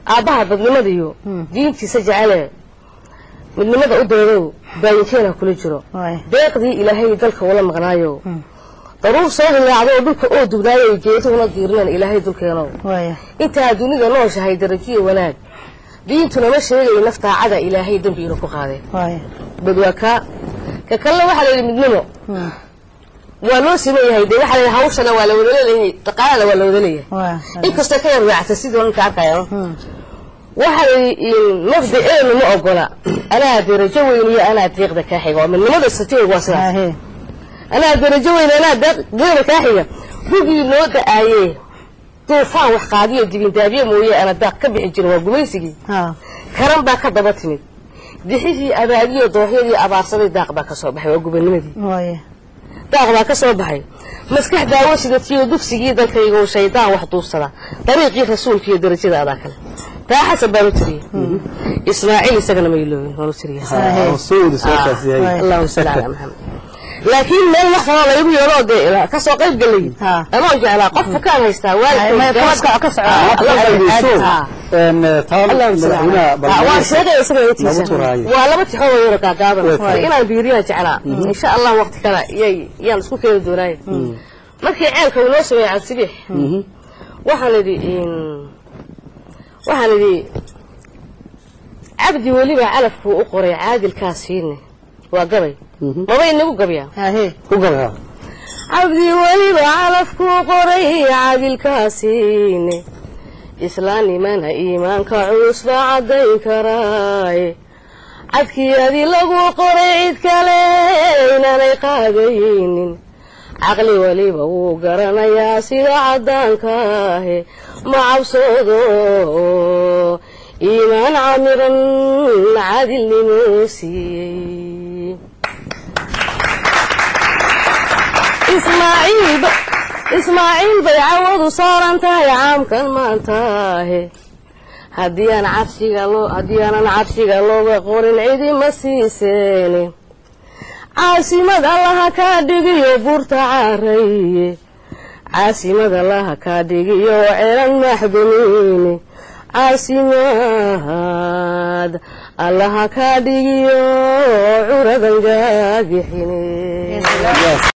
aabaha badnimadiyo diintiisa jecel midnimada u doodo baayinkeenna kula jiro deeqdii ilaahay dalka wala maqnaayo daruur soo dilaacdo dhulka oo dubnaayo geeduhuna diirnaan ilaahay dulkeeno inta dunida nooshahay darajiyo wanaag diintuna ma sheegay naftaacada ilaahay dambi inuu ku qaaday badwaka ka kala waxa la midnimo waa loo simeeyahay de waxa la hawshana waa la wada leeyahay taqaala waa la wada leeyahay inkasta ka yar raacta sidoo ka arkayo waxa mabda'eenu ma ogola ana darajo weyn iyo ana deeqda ka xigo midnimada satiga waa sidaas ana darajo weyn ana deeqda ka xigo bugi loo daaye toofaan wax qaadiyo dibindaabiye mooyee ana daaq ka bixin jiro waa gumaysigii karan baa ka daba timid dixii abaadiyo dooxyadii abaarsaday daaq baa ka soo baxay waa gubanimadii daaq baa ka soo baxay maskax daawo sidatiyo dugsigii dalkayga oo shaydaan wax duubsada dariiqii rasuulka iyo darajada adaa kale taa xasab baa tiri ismaaciil isagana ma ilooyin waa tiri rasuul isaas yahay Allahu sallallahu muhammad laakiin meel wax kale la igu yeelo de ka soo qayb galay ama jeclaa qof ka haystaa waa ka socdaa waa sheegay isaga tiisa waa laba tixood yar ka gaaban inaan biiriyo jeclaa insha Allah waqti kale yaan isku keenay doonay markii ceelka uu noo sameeyay Cabsibix waxaan idhi cabdi waliba calafku u qoray caadilkaasiina waa gabay maba inagu gabiya ku gabaya cabdi waliba calafku qoray caadilkaasiina islaanimana iimaanka culus baa caddayn karaay cadkii adi lagu qoray cid kale inaanay qaadaynin caqli waliba wuu garanayaa sida caddaanka ah ma cabsoodo iimaan camiran cadilnimo siiyey ismaaciil bay cawadu saaran tahay caamkan maantaahe haddii aanan cabsiga looga qorin cidi ma siiseene caasimad allaha kaa dhigiyo buurta caaraye caasimad allaha kaa dhigiyo ceelan maxdumiine caasimad allaha kaa dhigiyo curadan gaagixine